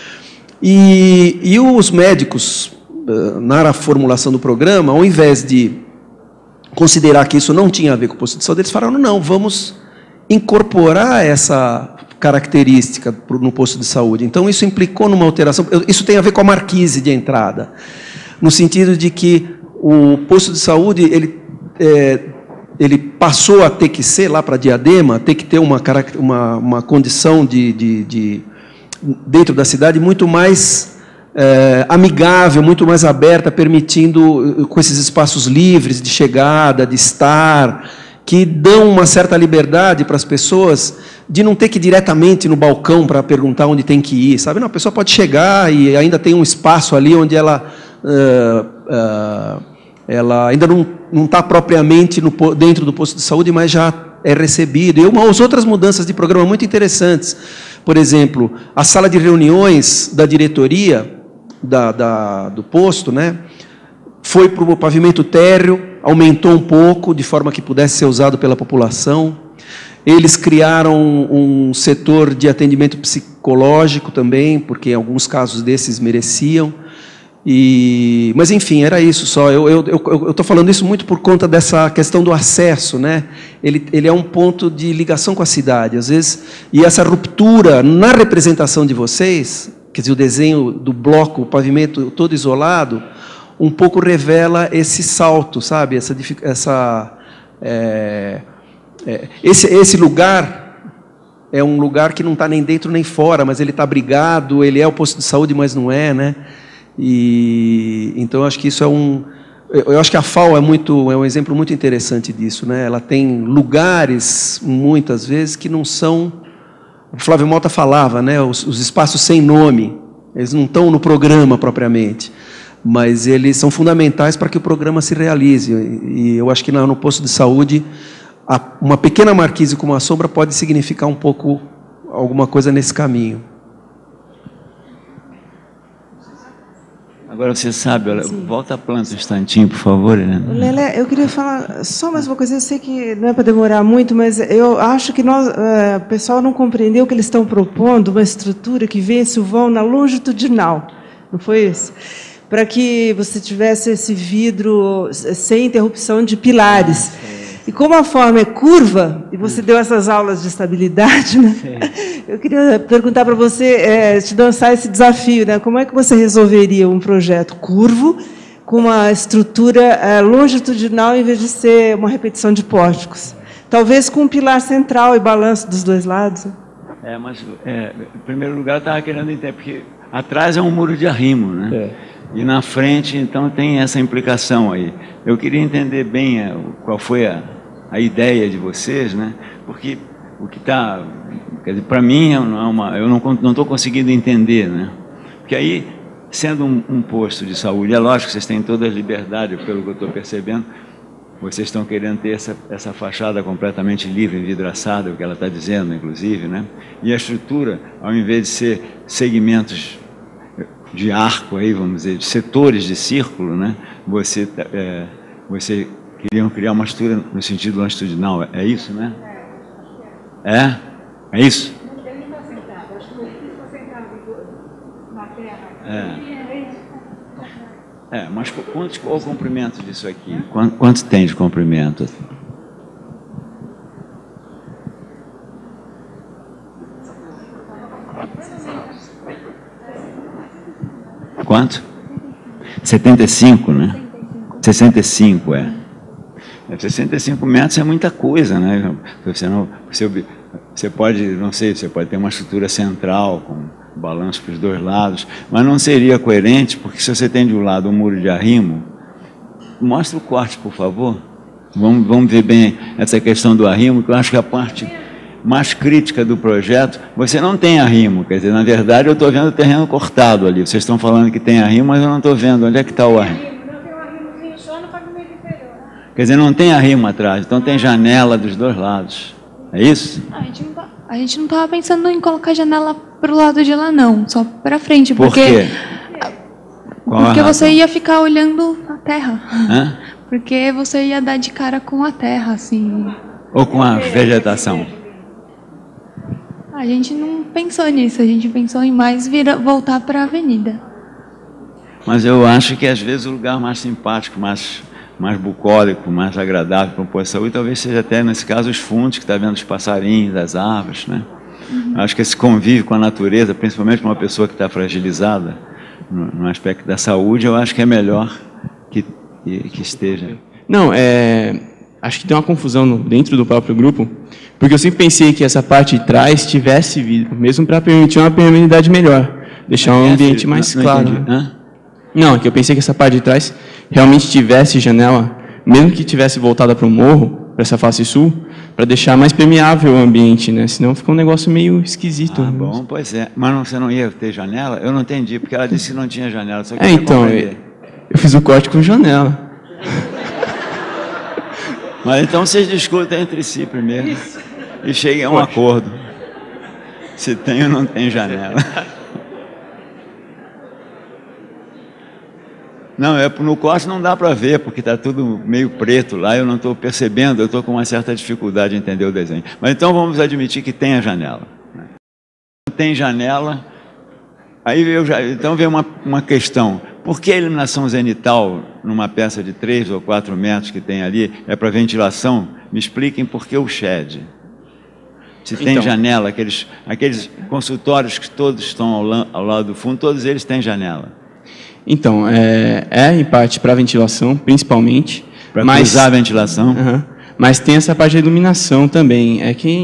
E os médicos, na formulação do programa, ao invés de considerar que isso não tinha a ver com o posto de saúde, eles falaram, não, vamos incorporar essa característica no posto de saúde. Então, isso implicou numa alteração. Isso tem a ver com a marquise de entrada, no sentido de que o posto de saúde ele passou a ter que ser, lá para Diadema, ter que ter uma condição dentro da cidade muito mais amigável, muito mais aberta, permitindo, com esses espaços livres de chegada, de estar, que dão uma certa liberdade para as pessoas de não ter que ir diretamente no balcão para perguntar onde tem que ir, sabe? Não, a pessoa pode chegar e ainda tem um espaço ali onde ela ainda não está propriamente dentro do posto de saúde, mas já é recebido. E umas outras mudanças de programa muito interessantes. Por exemplo, a sala de reuniões da diretoria do posto, né, foi para o pavimento térreo, aumentou um pouco, de forma que pudesse ser usado pela população. Eles criaram um setor de atendimento psicológico também, porque em alguns casos desses mereciam. Mas, enfim, era isso só. Eu estou falando isso muito por conta dessa questão do acesso, né? Ele é um ponto de ligação com a cidade, às vezes, e essa ruptura na representação de vocês, quer dizer, o desenho do bloco, o pavimento todo isolado, um pouco revela esse salto, sabe? Esse lugar é um lugar que não está nem dentro nem fora, mas ele está abrigado, ele é o posto de saúde, mas não é, né? Então, eu acho que isso eu acho que a FAO é um exemplo muito interessante disso, né? Ela tem lugares, muitas vezes, que não são... O Flávio Malta falava, né? Os espaços sem nome, eles não estão no programa propriamente, mas eles são fundamentais para que o programa se realize. E eu acho que no posto de saúde, uma pequena marquise com uma sombra pode significar um pouco alguma coisa nesse caminho. Agora você sabe, olha, volta a planta um instantinho, por favor, Helena. Lelé, eu queria falar só mais uma coisa. Eu sei que não é para demorar muito, mas eu acho que o pessoal não compreendeu que eles estão propondo uma estrutura que vence o vão na longitudinal. Não foi isso? Para que você tivesse esse vidro sem interrupção de pilares. E como a forma é curva, e você deu essas aulas de estabilidade, né? Eu queria perguntar para você, te lançar esse desafio, né? Como é que você resolveria um projeto curvo com uma estrutura longitudinal em vez de ser uma repetição de pórticos? Talvez com um pilar central e balanço dos dois lados. Mas, em primeiro lugar, eu estava querendo entender, porque atrás é um muro de arrimo, né? E na frente, então, tem essa implicação aí. Eu queria entender bem qual foi a ideia de vocês, né? Porque o que está... Quer dizer, para mim, eu não estou conseguindo entender, né? Porque aí, sendo um posto de saúde, é lógico que vocês têm toda a liberdade, pelo que eu estou percebendo, vocês estão querendo ter essa fachada completamente livre, envidraçada, o que ela está dizendo, inclusive, né? E a estrutura, ao invés de ser segmentos de arco, aí, vamos dizer, de setores de círculo, né? Você queriam criar uma estrutura no sentido longitudinal, é isso, né? É isso? Ele está sentado, acho que o edifício está sentado na terra. Mas qual o comprimento disso aqui? Quanto tem de comprimento? Quanto? 75, né? 65, 65 metros é muita coisa, né? Você pode, não sei, você pode ter uma estrutura central com balanço para os dois lados, mas não seria coerente, porque se você tem de um lado um muro de arrimo, mostra o corte, por favor. Vamos ver bem essa questão do arrimo, que eu acho que a parte mais crítica do projeto, você não tem arrimo, quer dizer, na verdade eu estou vendo o terreno cortado ali. Vocês estão falando que tem arrimo, mas eu não estou vendo. Onde é que está o arrimo? Não, tem um arrimozinho só no pavimento inferior. Quer dizer, não tem arrimo atrás, então tem janela dos dois lados. É isso? A gente não estava pensando em colocar janela para o lado de lá, não, só para frente. Por quê? Porque você ia ficar olhando a terra. Hã? Porque você ia dar de cara com a terra, assim. Ou com a vegetação? A gente não pensou nisso, a gente pensou em mais voltar para a avenida. Mas eu acho que às vezes o lugar mais simpático, mais bucólico, mais agradável para a saúde, talvez seja até, nesse caso, os fundos, que está vendo os passarinhos, as árvores, né? Acho que esse convívio com a natureza, principalmente para uma pessoa que está fragilizada, no aspecto da saúde, eu acho que é melhor que esteja. Não, acho que tem uma confusão dentro do próprio grupo, porque eu sempre pensei que essa parte de trás tivesse vidro, mesmo para permitir uma permeabilidade melhor, deixar um ambiente mais claro. Né? Não, é que eu pensei que essa parte de trás realmente tivesse janela, mesmo que tivesse voltada para o morro, para essa face sul, para deixar mais permeável o ambiente, né? Senão fica um negócio meio esquisito. Ah, bom, pois é. Mas você não ia ter janela? Eu não entendi, porque ela disse que não tinha janela. Só que então, eu fiz o corte com janela. Mas então vocês discutem entre si primeiro e cheguem a um acordo. Se tem ou não tem janela. Não, no corte não dá para ver, porque está tudo meio preto lá, eu não estou percebendo, eu estou com uma certa dificuldade de entender o desenho. Mas então vamos admitir que tem a janela. Não tem janela, aí então vem uma questão. Por que a iluminação zenital, numa peça de 3 ou 4 metros que tem ali, é para ventilação? Me expliquem por que o shed. Se tem janela, aqueles consultórios que todos estão ao lado do fundo, todos eles têm janela. Então, em parte para ventilação, principalmente. Para cruzar a ventilação. Mas tem essa parte de iluminação também.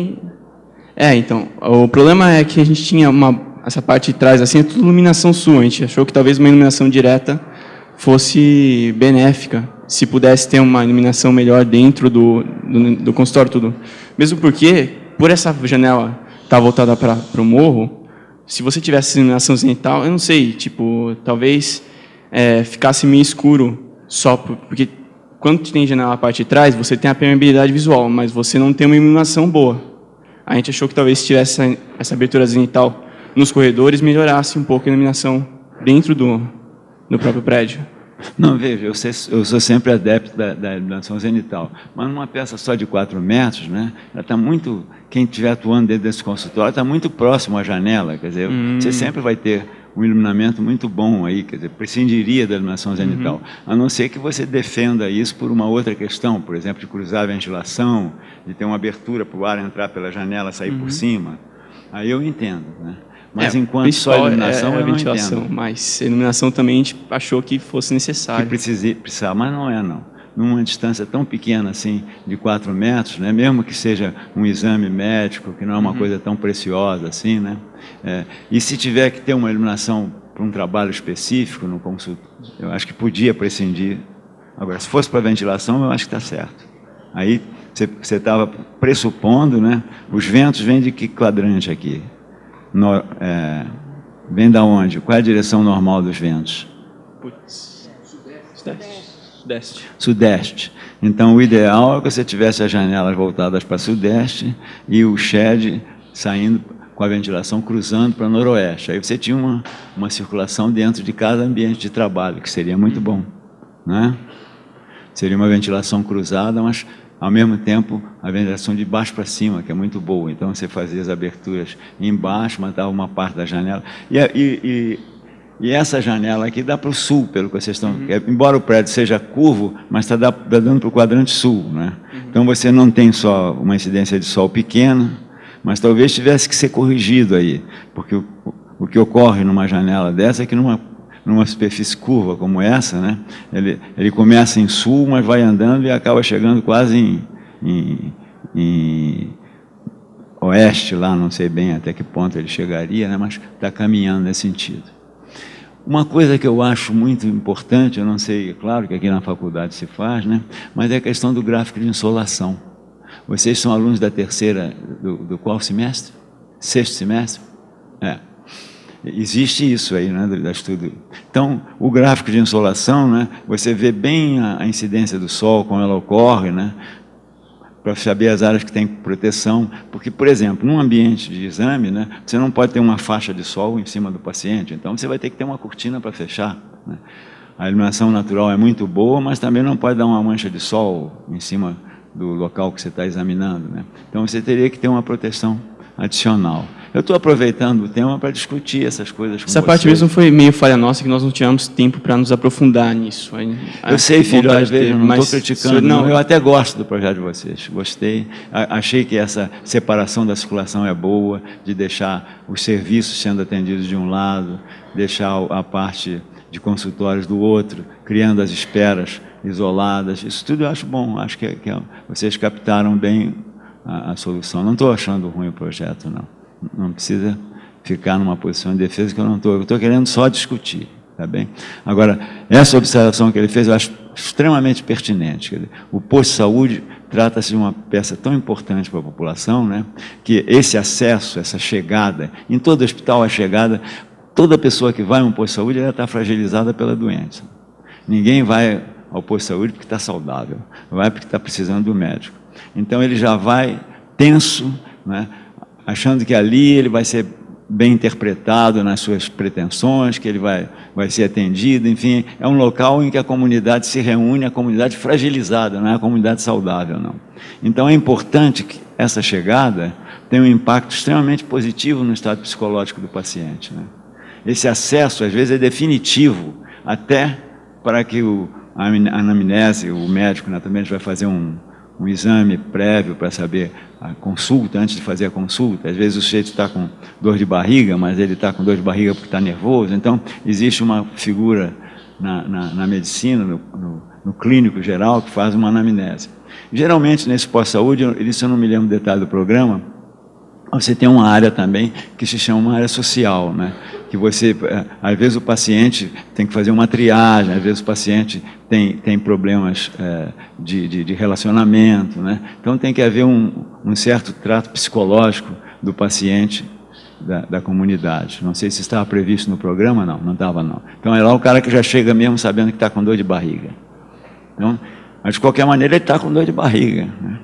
Então, o problema é que a gente tinha essa parte de trás, assim, é tudo iluminação sul. A gente achou que talvez uma iluminação direta fosse benéfica, se pudesse ter uma iluminação melhor dentro do consultório, tudo. Mesmo porque, por essa janela estar voltada para o morro, se você tivesse iluminação zenital, eu não sei, tipo, talvez ficasse meio escuro, só porque quando tem janela na parte de trás, você tem a permeabilidade visual, mas você não tem uma iluminação boa. A gente achou que talvez se tivesse essa abertura zenital nos corredores, melhorasse um pouco a iluminação dentro do próprio prédio. Não, veja, eu sou sempre adepto da iluminação zenital, mas numa peça só de 4 metros, né, ela está muito, quem estiver atuando dentro desse consultório está muito próximo à janela, quer dizer, você sempre vai ter um iluminamento muito bom aí, quer dizer, prescindiria da iluminação zenital, a não ser que você defenda isso por uma outra questão, por exemplo, de cruzar a ventilação, de ter uma abertura para o ar entrar pela janela, sair por cima, aí eu entendo, né? Mas enquanto só a iluminação, eu não ventilação, entendo. Mas a iluminação também a gente achou que fosse necessário. Que precisava, mas não é, não. Numa distância tão pequena assim, de 4 metros, né? Mesmo que seja um exame médico, que não é uma coisa tão preciosa assim, né? E se tiver que ter uma iluminação para um trabalho específico, no consultório, eu acho que podia prescindir. Agora, se fosse para ventilação, eu acho que está certo. Aí você estava pressupondo, né? Os ventos vêm de que quadrante aqui? Vem da onde? Qual é a direção normal dos ventos? Sudeste. Então, o ideal é que você tivesse as janelas voltadas para sudeste e o shed saindo com a ventilação cruzando para noroeste. Aí você tinha uma circulação dentro de cada ambiente de trabalho, que seria muito bom, né? Seria uma ventilação cruzada, mas ao mesmo tempo a ventilação de baixo para cima, que é muito boa. Então você fazia as aberturas embaixo, matava uma parte da janela. E essa janela aqui dá para o sul, pelo que vocês estão... Embora o prédio seja curvo, mas está dando para o quadrante sul, né? Então você não tem só uma incidência de sol pequena, mas talvez tivesse que ser corrigido aí, porque o que ocorre numa janela dessa é que numa superfície curva como essa, né, ele começa em sul, mas vai andando e acaba chegando quase em oeste, lá, não sei bem até que ponto ele chegaria, né, mas está caminhando nesse sentido. Uma coisa que eu acho muito importante, eu não sei, é claro que aqui na faculdade se faz, né? Mas é a questão do gráfico de insolação. Vocês são alunos da terceira, do qual semestre? Sexto semestre? Existe isso aí, né, da estudo. Então, o gráfico de insolação, né, você vê bem a incidência do sol, como ela ocorre, né, para saber as áreas que têm proteção. Porque, por exemplo, num ambiente de exame, né, você não pode ter uma faixa de sol em cima do paciente, então você vai ter que ter uma cortina para fechar, né. A iluminação natural é muito boa, mas também não pode dar uma mancha de sol em cima do local que você está examinando, né. Então, você teria que ter uma proteção adicional. Eu estou aproveitando o tema para discutir essas coisas com Essa vocês. parte mesmo foi meio falha nossa, que nós não tínhamos tempo para nos aprofundar nisso. Eu sei, filho, às vezes eu não estou criticando. Não, eu até gosto do projeto de vocês, gostei. Achei que essa separação da circulação é boa, de deixar os serviços sendo atendidos de um lado, deixar a parte de consultórios do outro, criando as esperas isoladas. Isso tudo eu acho bom, acho que vocês captaram bem a solução. Não estou achando ruim o projeto, não. Não precisa ficar numa posição de defesa que eu não estou. Eu estou querendo só discutir, tá bem? Agora, essa observação que ele fez eu acho extremamente pertinente. Quer dizer, o posto de saúde trata-se de uma peça tão importante para a população, né, que esse acesso, essa chegada, em todo hospital a chegada, toda pessoa que vai a um posto de saúde ela está fragilizada pela doença. Ninguém vai ao posto de saúde porque está saudável, vai porque está precisando do médico. Então ele já vai tenso, né, achando que ali ele vai ser bem interpretado nas suas pretensões, que ele vai ser atendido, enfim, é um local em que a comunidade se reúne, a comunidade fragilizada, não é a comunidade saudável, não. Então é importante que essa chegada tenha um impacto extremamente positivo no estado psicológico do paciente, né? Esse acesso, às vezes, é definitivo, até para que a anamnese, o médico naturalmente vai fazer um exame prévio para saber a consulta, antes de fazer a consulta. Às vezes o sujeito está com dor de barriga, mas ele está com dor de barriga porque está nervoso. Então, existe uma figura na medicina, no clínico geral, que faz uma anamnese. Geralmente, nesse pós-saúde, isso eu não me lembro do detalhe do programa, você tem uma área também que se chama uma área social, né? Que você, às vezes o paciente tem que fazer uma triagem, às vezes o paciente tem problemas de relacionamento, né? Então tem que haver um certo trato psicológico do paciente da comunidade. Não sei se estava previsto no programa, não estava não. Então é lá o cara que já chega mesmo sabendo que está com dor de barriga. Então, mas de qualquer maneira ele está com dor de barriga, né?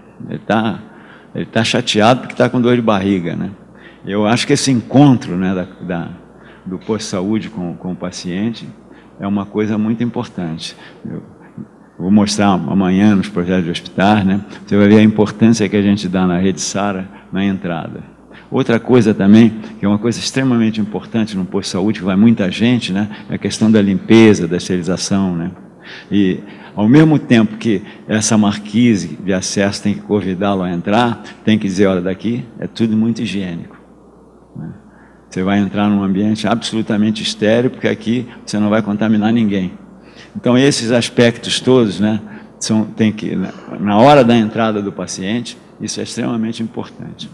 Ele está chateado porque está com dor de barriga, né? Eu acho que esse encontro, né, do posto-saúde com o paciente é uma coisa muito importante. Eu vou mostrar amanhã nos projetos de hospitais, né? Você vai ver a importância que a gente dá na rede SARA na entrada. Outra coisa também, que é uma coisa extremamente importante no posto-saúde, que vai muita gente, né, é a questão da limpeza, da esterilização, né? E, ao mesmo tempo que essa marquise de acesso tem que convidá-lo a entrar, tem que dizer, olha, daqui é tudo muito higiênico, né? Você vai entrar num ambiente absolutamente estéril, porque aqui você não vai contaminar ninguém. Então, esses aspectos todos, né, tem que, na hora da entrada do paciente, isso é extremamente importante.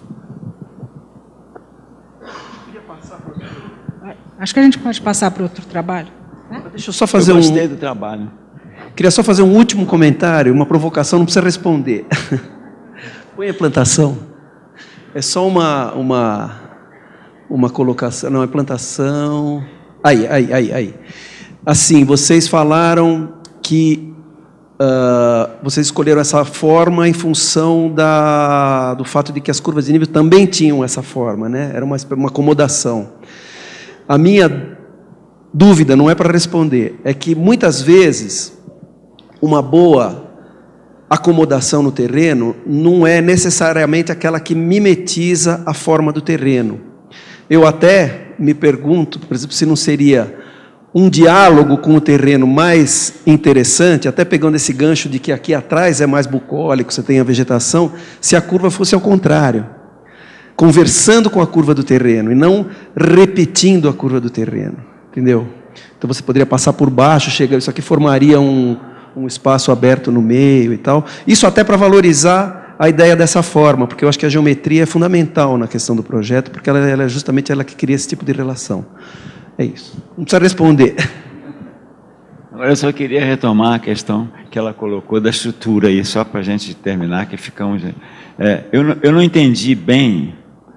Acho que a gente pode passar para outro trabalho. Deixa eu só fazer Eu gostei do trabalho. Queria só fazer um último comentário, uma provocação, não precisa responder. Põe a plantação. É só uma colocação, não, é plantação. Aí. Assim, vocês falaram que vocês escolheram essa forma em função do fato de que as curvas de nível também tinham essa forma, né? Era uma acomodação. A minha dúvida, não é para responder, é que muitas vezes uma boa acomodação no terreno não é necessariamente aquela que mimetiza a forma do terreno. Eu até me pergunto, por exemplo, se não seria um diálogo com o terreno mais interessante, até pegando esse gancho de que aqui atrás é mais bucólico, você tem a vegetação, se a curva fosse ao contrário, conversando com a curva do terreno e não repetindo a curva do terreno, entendeu? Então você poderia passar por baixo, isso aqui formaria um espaço aberto no meio e tal. Isso até para valorizar a ideia dessa forma, porque eu acho que a geometria é fundamental na questão do projeto, porque ela é justamente ela que cria esse tipo de relação. É isso. Não precisa responder. Agora eu só queria retomar a questão que ela colocou da estrutura aí, só para a gente terminar, que ficamos... eu não entendi bem,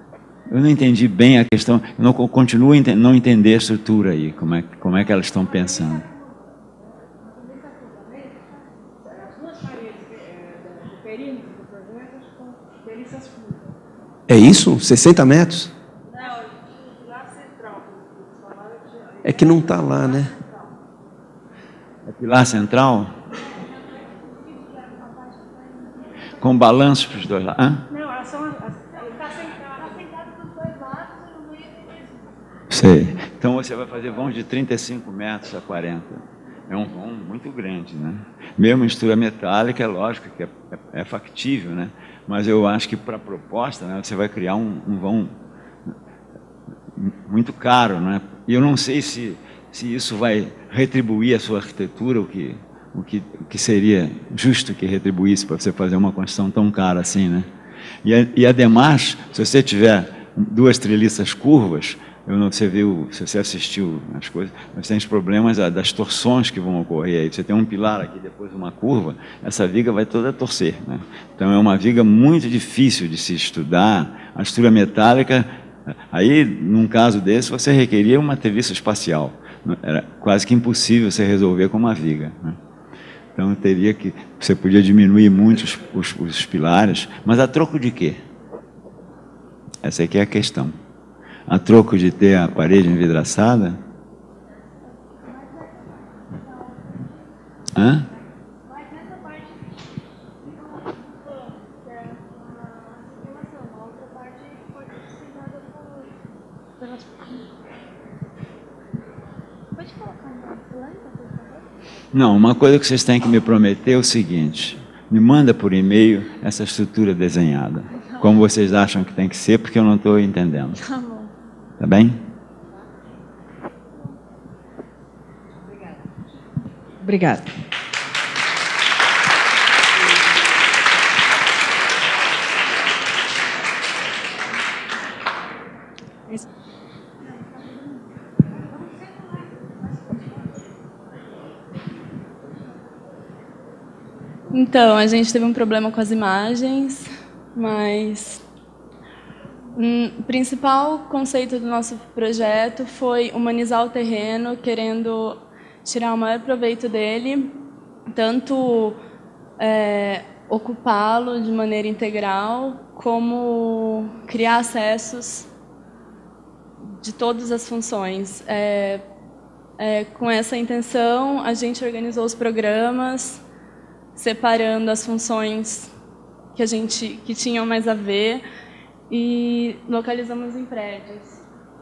a questão, eu continuo a não entender a estrutura aí, como é que elas estão pensando. É isso? 60 metros? É que não está lá, né? É pilar central? Com balanços para os dois lados? Não, elas são... Está sentada dos dois lados e no meio tem... Sei. Então você vai fazer vãos de 35 metros a 40. É um vão muito grande, né? Mesmo em estrutura metálica, é lógico que é factível, né? Mas eu acho que para a proposta, né, você vai criar um vão muito caro, né? E eu não sei se isso vai retribuir a sua arquitetura, o que seria justo que retribuísse para você fazer uma construção tão cara assim, né? E ademais, se você tiver duas treliças curvas, você viu, se você assistiu as coisas, mas tem os problemas das torções que vão ocorrer aí. Você tem um pilar aqui, depois uma curva, essa viga vai toda torcer, né? Então é uma viga muito difícil de se estudar. A estrutura metálica, aí num caso desse, você requeria uma treliça espacial. Era quase que impossível você resolver com uma viga, né? Então você podia diminuir muito os pilares, mas a troco de quê? Essa aqui é a questão. A troco de ter a parede envidraçada? Hã? Não, uma coisa que vocês têm que me prometer é o seguinte: me manda por e-mail essa estrutura desenhada, como vocês acham que tem que ser, porque eu não estou entendendo. Tá bom. Tá bem? Obrigada. Então, a gente teve um problema com as imagens, mas o principal conceito do nosso projeto foi humanizar o terreno, querendo tirar o maior proveito dele, tanto ocupá-lo de maneira integral, como criar acessos de todas as funções. Com essa intenção, a gente organizou os programas, separando as funções que tinham mais a ver, e localizamos em prédios.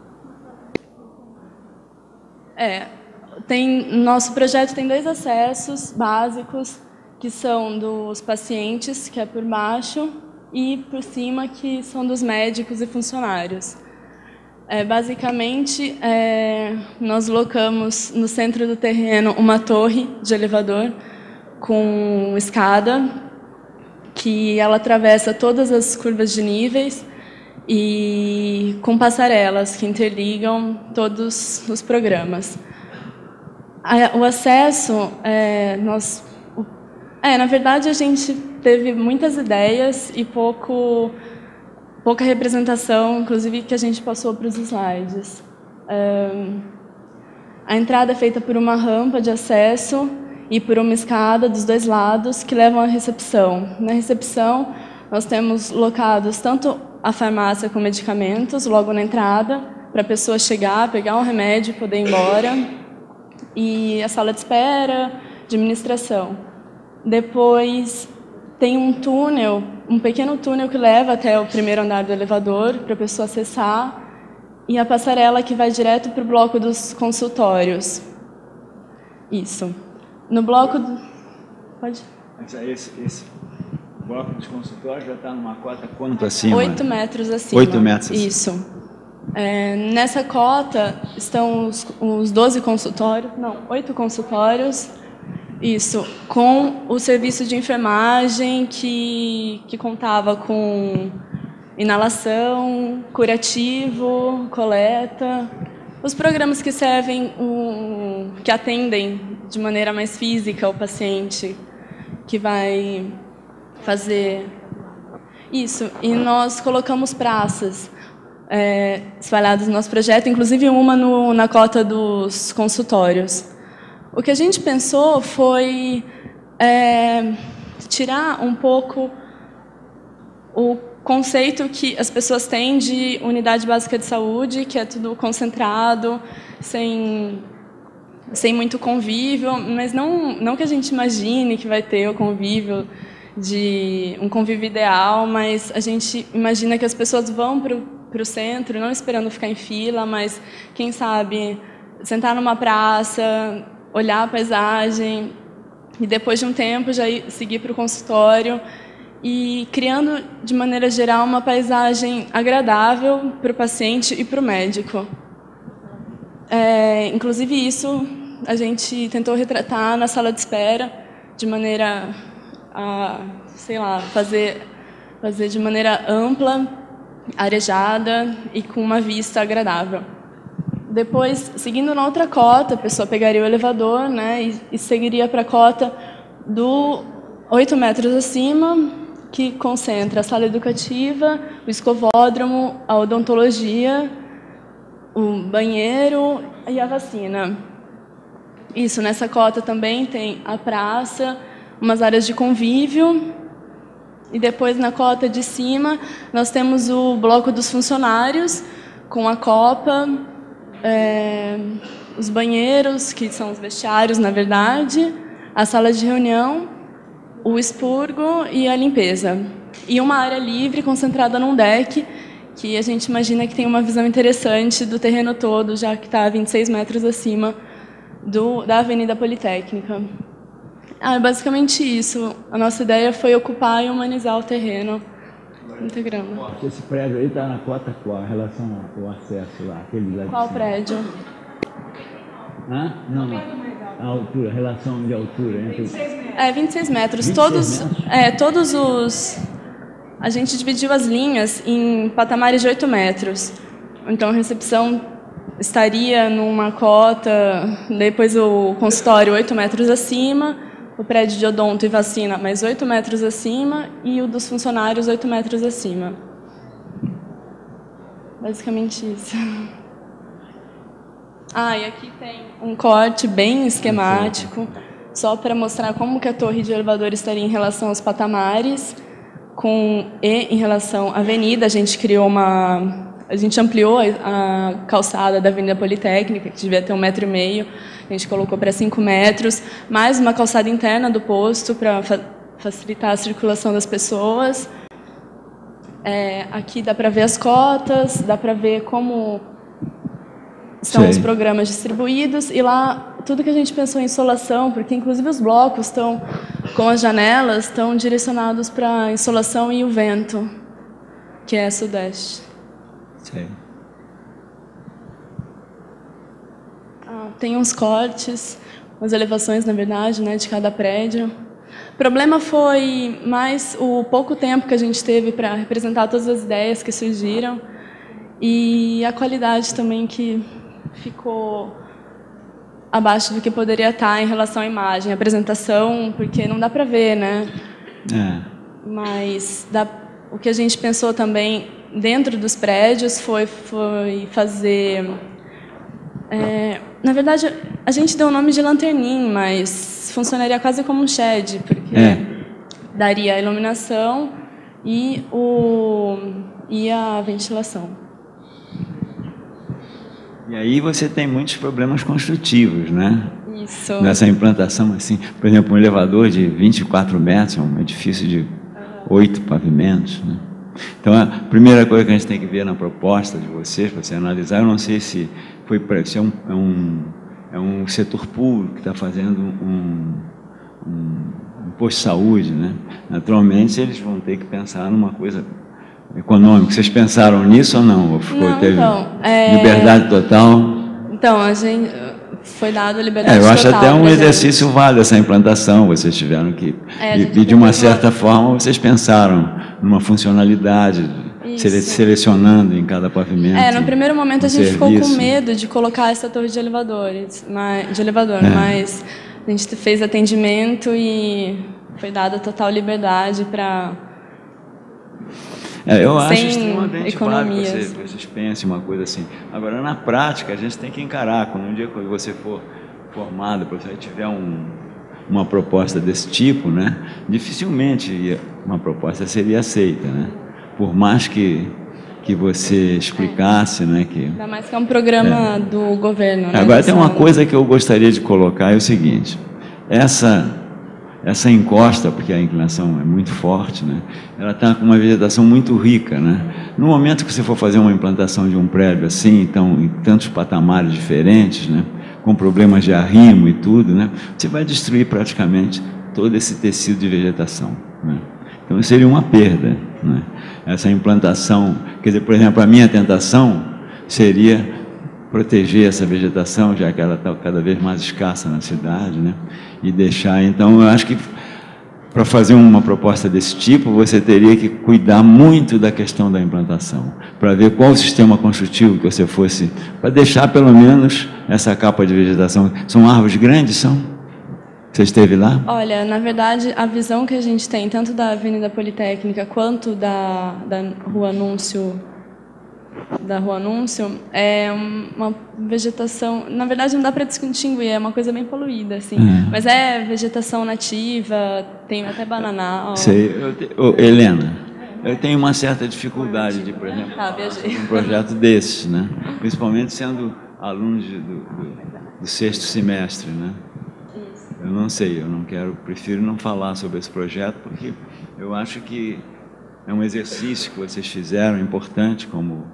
Nosso projeto tem 2 acessos básicos, que são dos pacientes, que é por baixo, e por cima, que são dos médicos e funcionários. Basicamente, nós locamos no centro do terreno uma torre de elevador com escada, que ela atravessa todas as curvas de níveis, e com passarelas que interligam todos os programas. O acesso, na verdade, a gente teve muitas ideias e pouca representação, inclusive que a gente passou para os slides. A entrada é feita por uma rampa de acesso e por uma escada dos 2 lados que levam à recepção. Na recepção, nós temos locados tanto a farmácia com medicamentos, logo na entrada, para a pessoa chegar, pegar um remédio e poder ir embora, e a sala de espera, de administração. Depois tem um pequeno túnel que leva até o primeiro andar do elevador, para a pessoa acessar, e a passarela que vai direto para o bloco dos consultórios. Isso. No bloco do... Pode? Esse bloco dos consultórios já está numa cota quanto acima? 8 metros acima. 8 metros acima. Isso. Nessa cota estão os 12 consultórios, não, 8 consultórios, isso, com o serviço de enfermagem que contava com inalação, curativo, coleta, Os programas que servem, que atendem de maneira mais física o paciente, que vai fazer isso. E nós colocamos praças espalhadas no nosso projeto, inclusive uma na cota dos consultórios. O que a gente pensou foi tirar um pouco o conceito que as pessoas têm de unidade básica de saúde, que é tudo concentrado, sem muito convívio, mas não que a gente imagine que vai ter o convívio um convívio ideal, mas a gente imagina que as pessoas vão para o centro, não esperando ficar em fila, mas, quem sabe, sentar numa praça, olhar a paisagem e, depois de um tempo, já seguir para o consultório e criando, de maneira geral, uma paisagem agradável para o paciente e para o médico. Inclusive, isso a gente tentou retratar na sala de espera, de maneira a, sei lá, fazer de maneira ampla, arejada e com uma vista agradável. Depois, seguindo na outra cota, a pessoa pegaria o elevador, né, e seguiria para a cota do 8 metros acima, que concentra a sala educativa, o escovódromo, a odontologia, o banheiro e a vacina. Isso, nessa cota também tem a praça, umas áreas de convívio. E depois, na cota de cima, nós temos o bloco dos funcionários, com a copa, os banheiros, que são os vestiários, na verdade, a sala de reunião, o expurgo e a limpeza. E uma área livre concentrada num deck, que a gente imagina que tem uma visão interessante do terreno todo, já que está a 26 metros acima da Avenida Politécnica. É basicamente isso. A nossa ideia foi ocupar e humanizar o terreno, integrando. Esse prédio aí está na cota qual? Em relação ao acesso lá? Aquele lá de Qual cima. prédio? Hã? Não, a altura, a relação de altura. 26 metros. 26 todos os... A gente dividiu as linhas em patamares de 8 metros. Então, a recepção estaria numa cota, depois o consultório 8 metros acima, o prédio de odonto e vacina mais 8 metros acima e o dos funcionários 8 metros acima. Basicamente isso. E aqui tem um corte bem esquemático, só para mostrar como que a torre de elevador estaria em relação aos patamares, em relação à avenida. A gente ampliou a calçada da Avenida Politécnica, que devia ter 1,5 m, a gente colocou para 5 metros, mais uma calçada interna do posto para facilitar a circulação das pessoas. Aqui dá para ver as cotas, dá para ver como estão os programas distribuídos, e lá tudo que a gente pensou em insolação, porque inclusive os blocos estão com as janelas, estão direcionados para a insolação e o vento, que é sudeste. Sim. Tem uns cortes, umas elevações, na verdade, né, de cada prédio. O problema foi mais o pouco tempo que a gente teve para representar todas as ideias que surgiram e a qualidade também que ficou abaixo do que poderia estar em relação à imagem, à apresentação, porque não dá para ver, né? Mas o que a gente pensou também dentro dos prédios foi fazer... na verdade, a gente deu o nome de lanternim, mas funcionaria quase como um shed, porque daria a iluminação e a ventilação. E aí você tem muitos problemas construtivos, né? Isso. Nessa implantação, assim, por exemplo, um elevador de 24 metros, um edifício de 8 pavimentos, né? Então, a primeira coisa que a gente tem que ver na proposta de vocês, para você analisar, eu não sei se é um setor público que está fazendo um posto de saúde, né? Naturalmente, eles vão ter que pensar numa coisa econômica. Vocês pensaram nisso ou não? Teve liberdade total? Então, a gente foi dado liberdade total. Eu acho até um exercício válido essa implantação. Vocês tiveram que... e de uma certa forma, vocês pensaram numa funcionalidade selecionando em cada pavimento. No primeiro momento a gente serviço. ficou com medo de colocar essa torre de elevadores, mas a gente fez atendimento e foi dada total liberdade para... eu acho sem extremamente economias. válido que vocês pensem uma coisa assim. Agora, na prática, a gente tem que encarar. Quando um dia que você for formado, se você tiver uma proposta desse tipo, né, dificilmente uma proposta seria aceita, né? Por mais que você explicasse, né, que... Ainda mais que é um programa do governo, né? Agora, tem uma coisa que eu gostaria de colocar, é o seguinte: essa encosta, porque a inclinação é muito forte, né, ela está com uma vegetação muito rica, né? No momento que você for fazer uma implantação de um prédio assim, então, em tantos patamares diferentes, né, com problemas de arrimo e tudo, né, você vai destruir praticamente todo esse tecido de vegetação, né? Então, seria uma perda, né? Essa implantação, quer dizer, por exemplo, a minha tentação seria proteger essa vegetação, já que ela está cada vez mais escassa na cidade, né? E deixar, então, eu acho que para fazer uma proposta desse tipo, você teria que cuidar muito da questão da implantação, para ver qual o sistema construtivo que você fosse, para deixar pelo menos essa capa de vegetação. São árvores grandes, são? Você esteve lá? Olha, na verdade, a visão que a gente tem, tanto da Avenida Politécnica quanto da Rua Anúncio, é uma vegetação... Na verdade, não dá para distinguir, é uma coisa bem poluída, assim. Mas é vegetação nativa, tem até bananal. Sei. Helena, eu tenho uma certa dificuldade de, por exemplo, um projeto desses, né? Principalmente sendo aluno do 6º semestre, né? Eu não sei, prefiro não falar sobre esse projeto, porque eu acho que é um exercício que vocês fizeram, importante como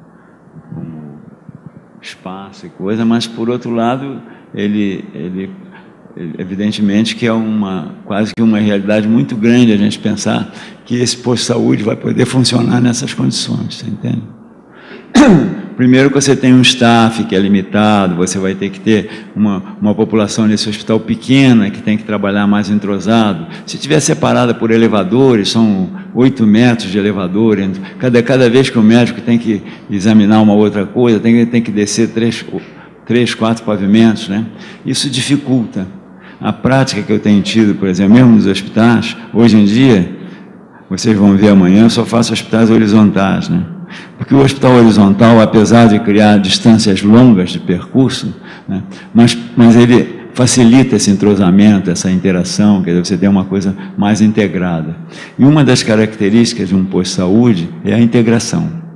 espaço e coisa, mas, por outro lado, ele evidentemente que é quase que uma realidade muito grande a gente pensar que esse posto de saúde vai poder funcionar nessas condições, você entende? Primeiro que você tem um staff que é limitado, você vai ter que ter uma população nesse hospital pequena, que tem que trabalhar mais entrosado. Se estiver separada por elevadores, são 8 metros de elevador, cada vez que o médico tem que examinar uma outra coisa, tem que descer 3, 4 pavimentos, né? Isso dificulta. A prática que eu tenho tido, por exemplo, mesmo nos hospitais, hoje em dia, vocês vão ver amanhã, eu só faço hospitais horizontais, né? Porque o hospital horizontal, apesar de criar distâncias longas de percurso, né, mas ele facilita esse entrosamento, essa interação, quer dizer, você tem uma coisa mais integrada. E uma das características de um posto de saúde é a integração.